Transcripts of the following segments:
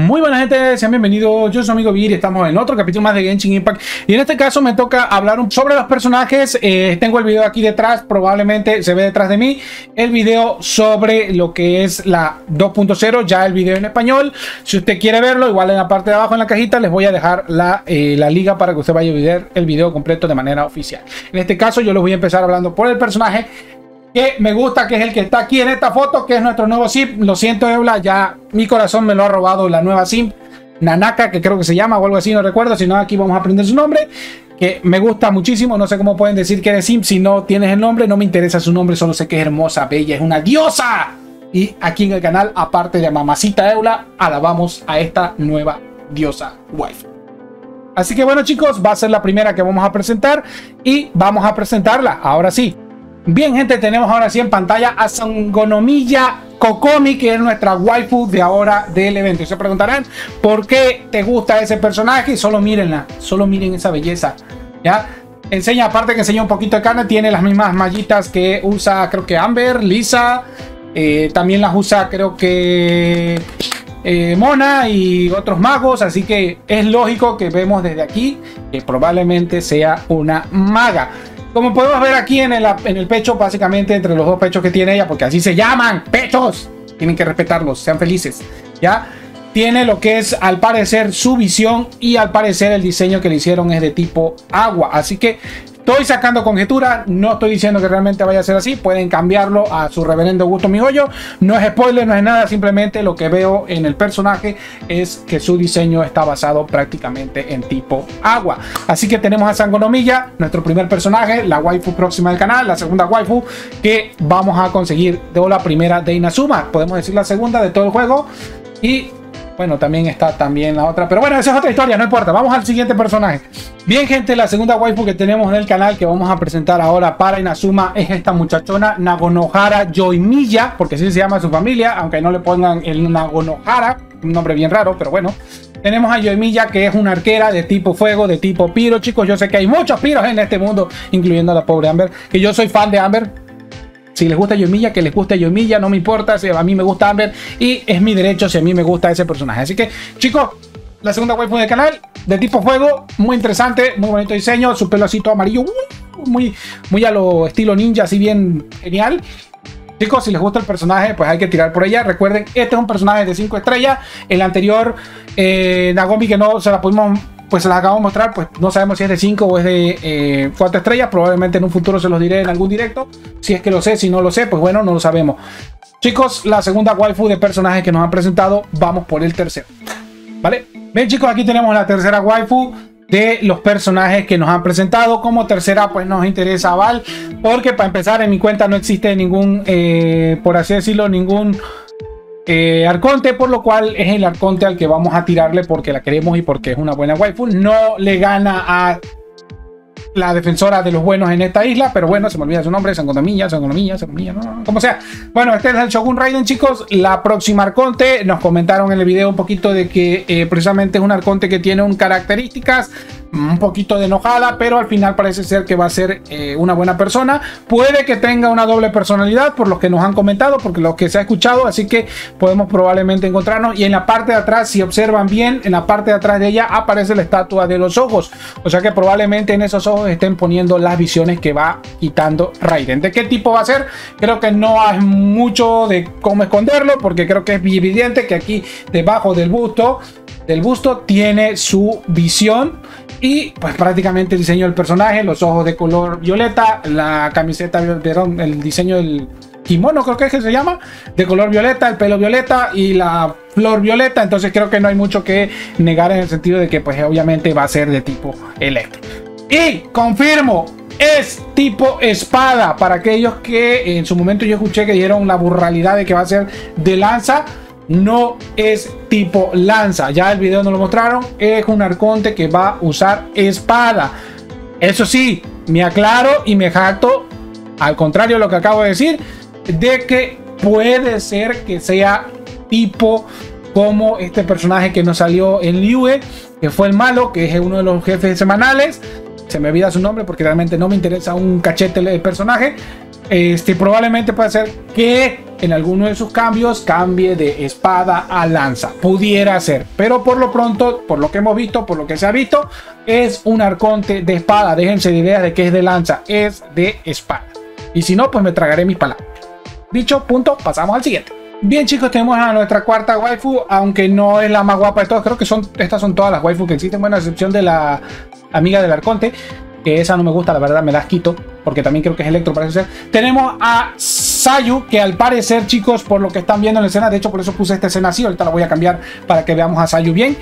Muy buena gente, sean bienvenidos, yo soy su amigo Vir y estamos en otro capítulo más de Genshin Impact y en este caso me toca hablar sobre los personajes. Tengo el video aquí detrás, probablemente se ve detrás de mí el video sobre lo que es la 2.0, ya el video en español. Si usted quiere verlo, igual en la parte de abajo en la cajita les voy a dejar la liga para que usted vaya a ver el video completo de manera oficial. En este caso yo les voy a empezar hablando por el personaje que me gusta, que es el que está aquí en esta foto, que es nuestro nuevo simp. Lo siento, Eula, ya mi corazón me lo ha robado la nueva simp, Nanaka, que creo que se llama o algo así, no recuerdo. Si no, aquí vamos a aprender su nombre, que me gusta muchísimo. No sé cómo pueden decir que eres simp si no tienes el nombre. No me interesa su nombre, solo sé que es hermosa, bella, es una diosa. Y aquí en el canal, aparte de mamacita Eula, alabamos a esta nueva diosa wife. Así que bueno, chicos, va a ser la primera que vamos a presentar y vamos a presentarla ahora sí. Bien, gente, tenemos ahora sí en pantalla a Sangonomiya Kokomi, que es nuestra waifu de ahora del evento. Y se preguntarán por qué te gusta ese personaje. Solo mírenla, solo miren esa belleza. Ya enseña, aparte que enseña un poquito de carne, tiene las mismas mallitas que usa, creo que Amber, Lisa. También las usa, creo que Mona y otros magos. Así que es lógico que vemos desde aquí que probablemente sea una maga. Como podemos ver aquí en el pecho, básicamente entre los dos pechos que tiene ella, porque así se llaman, pechos, tienen que respetarlos, sean felices, ¿ya? Tiene lo que es, al parecer, su visión y al parecer el diseño que le hicieron es de tipo agua. Así que estoy sacando conjeturas, no estoy diciendo que realmente vaya a ser así, pueden cambiarlo a su reverendo gusto, mi joyo. No es spoiler, no es nada, simplemente lo que veo en el personaje es que su diseño está basado prácticamente en tipo agua. Así que tenemos a Sangonomiya, nuestro primer personaje, la waifu próxima del canal, la segunda waifu que vamos a conseguir, de la primera de Inazuma, podemos decir la segunda de todo el juego. Y bueno, también está también la otra, pero bueno, esa es otra historia, no importa. Vamos al siguiente personaje. Bien, gente, la segunda waifu que tenemos en el canal, que vamos a presentar ahora para Inazuma, es esta muchachona Nagonohara Yoimiya, porque así se llama su familia, aunque no le pongan el Nagonohara, un nombre bien raro, pero bueno. Tenemos a Yoimiya, que es una arquera de tipo fuego, de tipo piro. Chicos, yo sé que hay muchos piros en este mundo, incluyendo a la pobre Amber, que yo soy fan de Amber. Si les gusta Yoimiya, que les guste Yoimiya, no me importa. Si a mí me gusta Amber y es mi derecho si a mí me gusta ese personaje. Así que, chicos, la segunda waifu del canal, de tipo fuego, muy interesante, muy bonito diseño, su pelo así todo amarillo, muy a lo estilo ninja, así bien genial. Chicos, si les gusta el personaje, pues hay que tirar por ella. Recuerden, este es un personaje de 5 estrellas. El anterior, Nagomi, que no se la pudimos, pues se las acabo de mostrar, pues no sabemos si es de 5 o es de 4 estrellas. Probablemente en un futuro se los diré en algún directo. Si es que lo sé, si no lo sé, pues bueno, no lo sabemos. Chicos, la segunda waifu de personaje que nos han presentado, vamos por el tercero. ¿Vale? Bien, chicos, aquí tenemos la tercera waifu de los personajes que nos han presentado. Como tercera, pues nos interesa a Val, porque para empezar en mi cuenta no existe ningún, por así decirlo, ningún arconte, por lo cual es el arconte al que vamos a tirarle porque la queremos y porque es una buena waifu. No le gana a la defensora de los buenos en esta isla, pero bueno, se me olvida su nombre, Sangonomiya, no, como sea. Bueno, este es el Shogun Raiden, chicos. La próxima arconte, nos comentaron en el video un poquito de que precisamente es un arconte que tiene un características un poquito de enojada, pero al final parece ser que va a ser una buena persona. Puede que tenga una doble personalidad, por los que nos han comentado, porque lo que se ha escuchado, así que podemos probablemente encontrarnos. Y en la parte de atrás, si observan bien, en la parte de atrás de ella aparece la estatua de los ojos, o sea que probablemente en esos ojos estén poniendo las visiones que va quitando Raiden. ¿De qué tipo va a ser? Creo que no hay mucho de cómo esconderlo, porque creo que es evidente que aquí debajo del busto tiene su visión. Y pues prácticamente el diseño del personaje, los ojos de color violeta, la camiseta, el diseño del kimono, creo que es que se llama, de color violeta, el pelo violeta y la flor violeta. Entonces creo que no hay mucho que negar en el sentido de que pues obviamente va a ser de tipo electro. Y confirmo, es tipo espada. Para aquellos que en su momento yo escuché que dijeron la burralidad de que va a ser de lanza, no es tipo lanza. Ya el video nos lo mostraron. Es un arconte que va a usar espada. Eso sí, me aclaro y me jacto, al contrario de lo que acabo de decir, de que puede ser que sea tipo como este personaje que nos salió en Liyue, que fue el malo, que es uno de los jefes semanales. Se me olvida su nombre porque realmente no me interesa un cachete el personaje. Probablemente puede ser que en alguno de sus cambios cambie de espada a lanza. Pudiera ser, pero por lo pronto, por lo que hemos visto, por lo que se ha visto, es un arconte de espada. Déjense de ideas de que es de lanza, es de espada. Y si no, pues me tragaré mis palabras. Dicho punto, pasamos al siguiente. Bien, chicos, tenemos a nuestra cuarta waifu, aunque no es la más guapa de todas. Creo que estas son todas las waifus que existen, bueno, a excepción de la amiga del arconte, que esa no me gusta, la verdad, me las quito, porque también creo que es Electro, parece ser. Tenemos a Sayu, que al parecer, chicos, por lo que están viendo en la escena, de hecho por eso puse esta escena así, ahorita la voy a cambiar para que veamos a Sayu bien.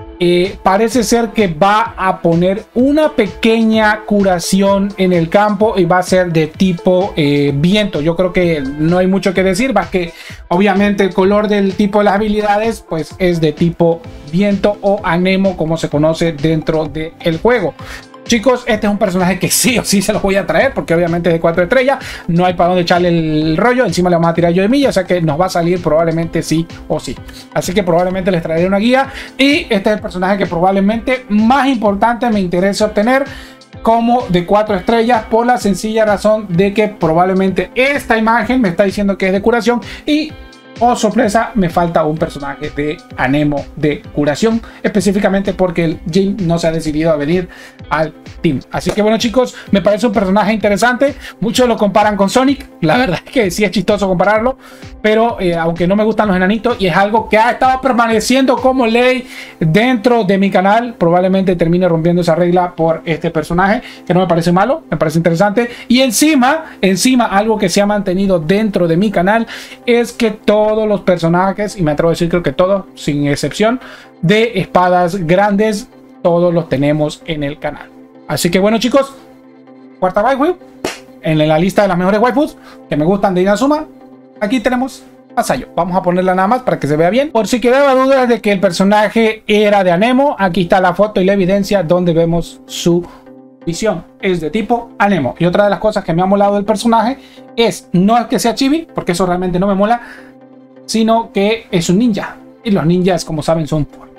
Parece ser que va a poner una pequeña curación en el campo y va a ser de tipo viento. Yo creo que no hay mucho que decir, más que obviamente el color del tipo de las habilidades pues es de tipo viento o anemo, como se conoce dentro del juego. Chicos, este es un personaje que sí o sí se los voy a traer, porque obviamente es de 4 estrellas, no hay para dónde echarle el rollo, encima le vamos a tirar yo de milla, o sea que nos va a salir probablemente sí o sí. Así que probablemente les traeré una guía, y este es el personaje que probablemente más importante me interesa obtener como de 4 estrellas, por la sencilla razón de que probablemente esta imagen me está diciendo que es de curación y... oh sorpresa, me falta un personaje de anemo de curación, específicamente porque el Jin no se ha decidido a venir al team. Así que bueno, chicos, me parece un personaje interesante. Muchos lo comparan con Sonic, la verdad es que sí es chistoso compararlo, pero aunque no me gustan los enanitos y es algo que ha estado permaneciendo como ley dentro de mi canal, probablemente termine rompiendo esa regla por este personaje, que no me parece malo, me parece interesante. Y encima algo que se ha mantenido dentro de mi canal es que todos los personajes, y me atrevo a decir creo que todos sin excepción, de espadas grandes, todos los tenemos en el canal. Así que bueno, chicos, cuarta waifu en la lista de las mejores waifus que me gustan de Inazuma. Aquí tenemos a Sayu. Vamos a ponerla nada más para que se vea bien. Por si quedaba dudas de que el personaje era de anemo, aquí está la foto y la evidencia donde vemos su visión. Es de tipo anemo. Y otra de las cosas que me ha molado del personaje es, no es que sea chibi, porque eso realmente no me mola, sino que es un ninja. Y los ninjas, como saben, son fuertes.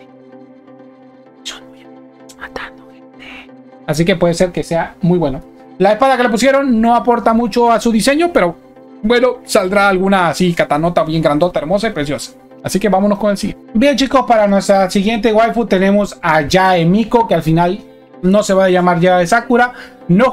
Son muy matando gente. Así que puede ser que sea muy bueno. La espada que le pusieron no aporta mucho a su diseño, pero bueno, saldrá alguna así katanota bien grandota, hermosa y preciosa. Así que vámonos con el siguiente. Bien, chicos, para nuestra siguiente waifu tenemos a Yae Miko, que al final no se va a llamar Yae Sakura. No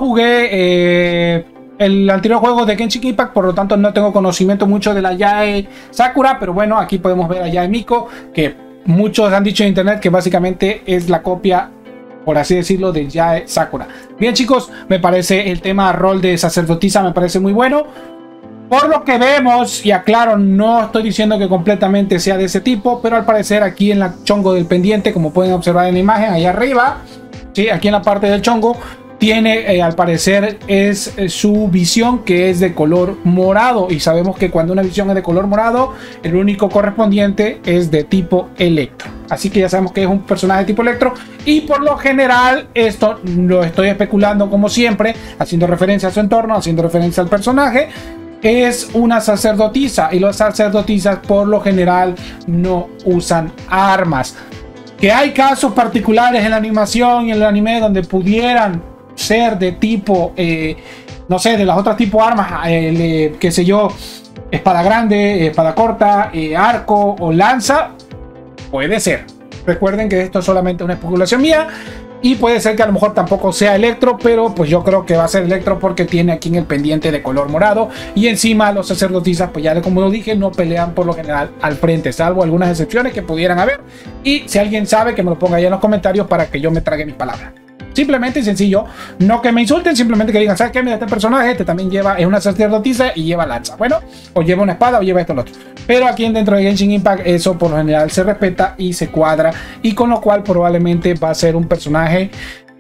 jugué el anterior juego de Genshin Impact, por lo tanto no tengo conocimiento mucho de la Yae Sakura, pero bueno, aquí podemos ver a Yae Miko, que muchos han dicho en internet que básicamente es la copia, por así decirlo, de Yae Sakura. Bien, chicos, me parece el tema rol de sacerdotisa, me parece muy bueno. Por lo que vemos, y aclaro, no estoy diciendo que completamente sea de ese tipo, pero al parecer aquí en la chongo del pendiente, como pueden observar en la imagen, ahí arriba, ¿sí? Aquí en la parte del chongo, tiene, al parecer, es su visión, que es de color morado. Y sabemos que cuando una visión es de color morado, el único correspondiente es de tipo electro. Así que ya sabemos que es un personaje de tipo electro. Y por lo general, esto lo estoy especulando como siempre, haciendo referencia a su entorno, haciendo referencia al personaje. Es una sacerdotisa, y las sacerdotisas por lo general no usan armas. Que hay casos particulares en la animación y en el anime donde pudieran ser de tipo, no sé, de las otras tipos de armas, qué sé yo, espada grande, espada corta, arco o lanza, puede ser. Recuerden que esto es solamente una especulación mía. Y puede ser que a lo mejor tampoco sea electro, pero pues yo creo que va a ser electro porque tiene aquí en el pendiente de color morado. Y encima los sacerdotisas, pues ya como lo dije, no pelean por lo general al frente, salvo algunas excepciones que pudieran haber. Y si alguien sabe, que me lo ponga ahí en los comentarios para que yo me trague mis palabras. Simplemente y sencillo, no que me insulten, simplemente que digan, ¿sabes qué? Mira, este personaje, este también es una sacerdotisa y lleva lanza. Bueno, o lleva una espada o lleva esto o lo otro. Pero aquí dentro de Genshin Impact eso por lo general se respeta y se cuadra. Y con lo cual probablemente va a ser un personaje,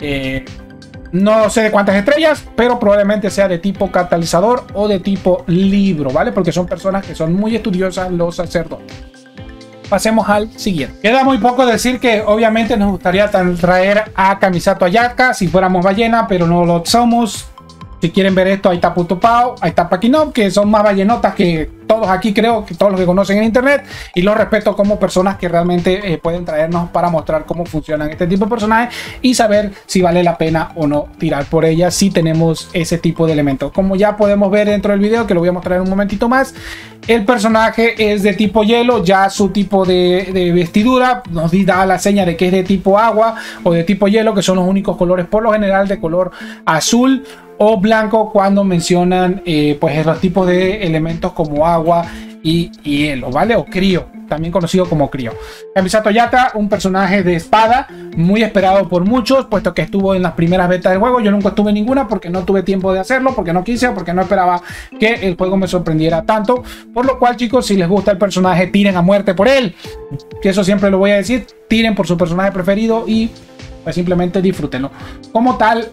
no sé de cuántas estrellas, pero probablemente sea de tipo catalizador o de tipo libro, ¿vale? Porque son personas que son muy estudiosas, los sacerdotes. Pasemos al siguiente. Queda muy poco decir que obviamente nos gustaría traer a Kamisato Ayaka si fuéramos ballena, pero no lo somos. Si quieren ver esto, ahí está Putopao, ahí está Paquinov, que son más ballenotas que todos aquí, creo que todos los que conocen en internet, y los respeto como personas que realmente pueden traernos para mostrar cómo funcionan este tipo de personajes y saber si vale la pena o no tirar por ellas si tenemos ese tipo de elementos. Como ya podemos ver dentro del video, que lo voy a mostrar en un momentito más, el personaje es de tipo hielo, ya su tipo de vestidura nos da la seña de que es de tipo agua o de tipo hielo, que son los únicos colores por lo general de color azul o blanco cuando mencionan pues los tipos de elementos como agua y hielo, ¿vale? O Crío, también conocido como Crío. Kamisato Yata, un personaje de espada muy esperado por muchos, puesto que estuvo en las primeras betas del juego. Yo nunca estuve en ninguna porque no tuve tiempo de hacerlo, porque no quise, porque no esperaba que el juego me sorprendiera tanto. Por lo cual, chicos, si les gusta el personaje, tiren a muerte por él. Que eso siempre lo voy a decir, tiren por su personaje preferido y pues simplemente disfrútenlo. Como tal,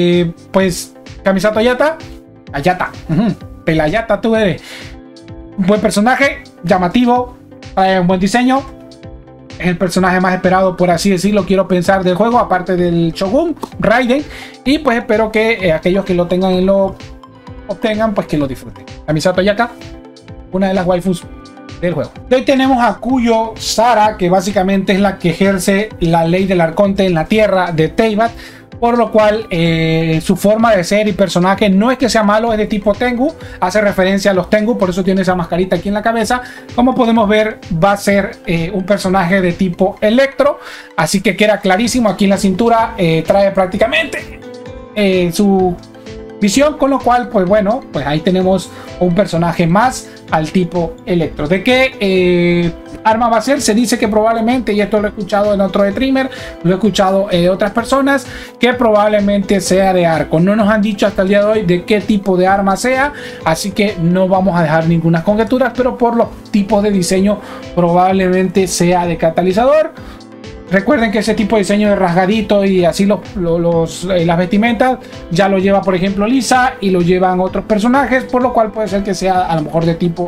pues Kamisato Yata, Ayata, Pelayata tú eres. Un buen personaje, llamativo, un buen diseño. Es el personaje más esperado, por así decirlo, quiero pensar, del juego, aparte del Shogun, Raiden. Y pues espero que aquellos que lo tengan y lo obtengan, pues que lo disfruten. Kamisato Yata, una de las waifus del juego. Y hoy tenemos a Kuyo Sara, que básicamente es la que ejerce la ley del arconte en la tierra de Teyvat. Por lo cual su forma de ser y personaje no es que sea malo, es de tipo Tengu, hace referencia a los Tengu, por eso tiene esa mascarita aquí en la cabeza. Como podemos ver, va a ser un personaje de tipo Electro, así que queda clarísimo aquí en la cintura, trae prácticamente su visión, con lo cual pues bueno, pues ahí tenemos un personaje más al tipo Electro. ¿De qué arma va a ser? Se dice que probablemente, y esto lo he escuchado en otro streamer, lo he escuchado de otras personas, que probablemente sea de arco. No nos han dicho hasta el día de hoy de qué tipo de arma sea, así que no vamos a dejar ninguna conjeturas, pero por los tipos de diseño probablemente sea de catalizador. Recuerden que ese tipo de diseño de rasgadito y así las vestimentas ya lo lleva, por ejemplo, Lisa, y lo llevan otros personajes, por lo cual puede ser que sea a lo mejor de tipo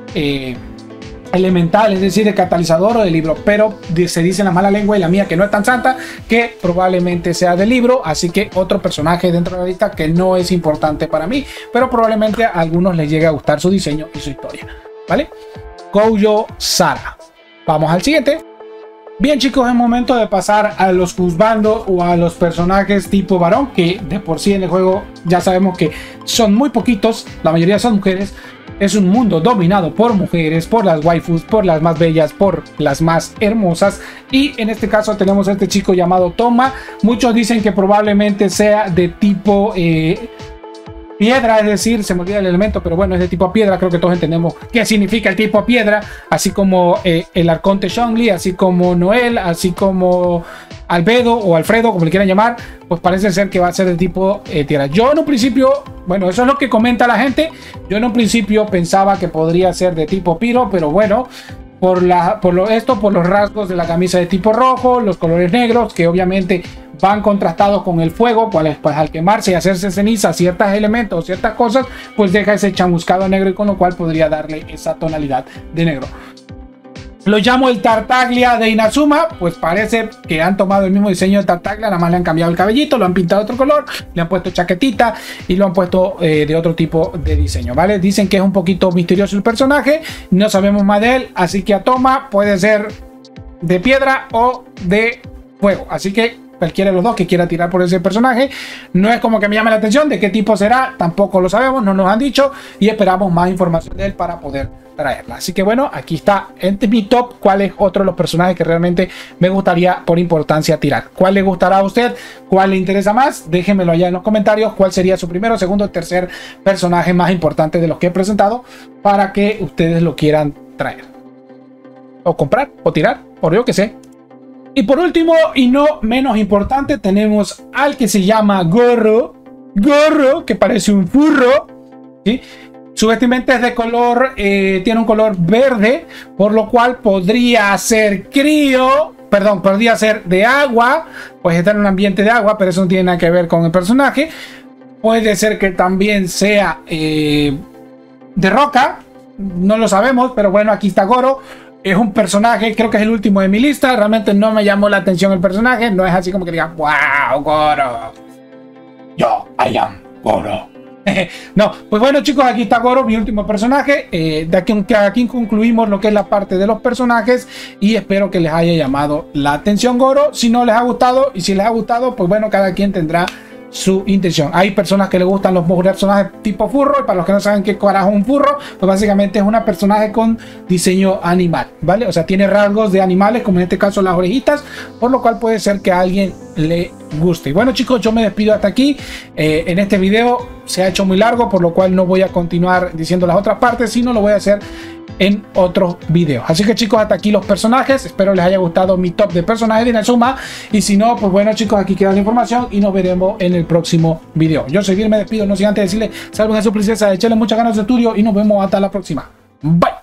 elemental, es decir, de catalizador o de libro, pero se dice en la mala lengua y la mía, que no es tan santa, que probablemente sea de libro, así que otro personaje dentro de la lista que no es importante para mí, pero probablemente a algunos les llegue a gustar su diseño y su historia, ¿vale? Kuyo Sara. Vamos al siguiente. Bien, chicos, es momento de pasar a los juzgando o a los personajes tipo varón, que de por sí en el juego ya sabemos que son muy poquitos, la mayoría son mujeres. Es un mundo dominado por mujeres, por las waifus, por las más bellas, por las más hermosas. Y en este caso tenemos a este chico llamado Toma. Muchos dicen que probablemente sea de tipo piedra, es decir, se me olvida el elemento, pero bueno, es de tipo piedra. Creo que todos entendemos qué significa el tipo piedra, así como el arconte Zhongli, así como Noel, así como Albedo o Alfredo, como le quieran llamar, pues parece ser que va a ser de tipo tierra. Yo en un principio, bueno, eso es lo que comenta la gente, yo en un principio pensaba que podría ser de tipo Piro, pero bueno, por los rasgos de la camisa de tipo rojo, los colores negros, que obviamente van contrastados con el fuego, pues al quemarse y hacerse ceniza ciertos elementos, ciertas cosas, pues deja ese chamuscado negro, y con lo cual podría darle esa tonalidad de negro. Lo llamo el Tartaglia de Inazuma, pues parece que han tomado el mismo diseño de Tartaglia, nada más le han cambiado el cabellito, lo han pintado de otro color, le han puesto chaquetita y lo han puesto de otro tipo de diseño, ¿vale? Dicen que es un poquito misterioso el personaje, no sabemos más de él, así que a Toma puede ser de piedra o de fuego, así que cualquiera de los dos que quiera tirar por ese personaje. No es como que me llame la atención de qué tipo será, tampoco lo sabemos, no nos han dicho, y esperamos más información de él para poder traerla. Así que bueno, aquí está en mi top cuál es otro de los personajes que realmente me gustaría por importancia tirar. ¿Cuál le gustará a usted? ¿Cuál le interesa más? Déjenmelo allá en los comentarios. ¿Cuál sería su primero, segundo, tercer personaje más importante de los que he presentado para que ustedes lo quieran traer o comprar o tirar, por yo que sé? Y por último, y no menos importante, tenemos al que se llama Goro, que parece un furro, ¿sí? Su vestimenta es de color, tiene un color verde, por lo cual podría ser podría ser de agua, pues está en un ambiente de agua, pero eso no tiene nada que ver con el personaje. Puede ser que también sea de roca, no lo sabemos, pero bueno, aquí está Goro. Es un personaje, creo que es el último de mi lista. Realmente no me llamó la atención el personaje. No es así como que diga, wow, Goro. Yo, I am Goro. No, pues bueno chicos, aquí está Goro, mi último personaje. Aquí concluimos lo que es la parte de los personajes y espero que les haya llamado la atención Goro. Si no les ha gustado y si les ha gustado, pues bueno, cada quien tendrá su intención. Hay personas que les gustan los personajes tipo furro, y para los que no saben qué carajo es un furro, pues básicamente es una personaje con diseño animal, ¿vale? O sea, tiene rasgos de animales, como en este caso las orejitas, por lo cual puede ser que a alguien le guste. Y bueno chicos, yo me despido hasta aquí. En este video se ha hecho muy largo, por lo cual no voy a continuar diciendo las otras partes, sino lo voy a hacer en otros videos. Así que chicos, hasta aquí los personajes. Espero les haya gustado mi top de personajes de Inazuma, y si no, pues bueno chicos, aquí queda la información y nos veremos en el próximo video. Yo soy Vir, me despido, no sin antes decirles salven a su princesa, echenle muchas ganas de estudio y nos vemos hasta la próxima. Bye.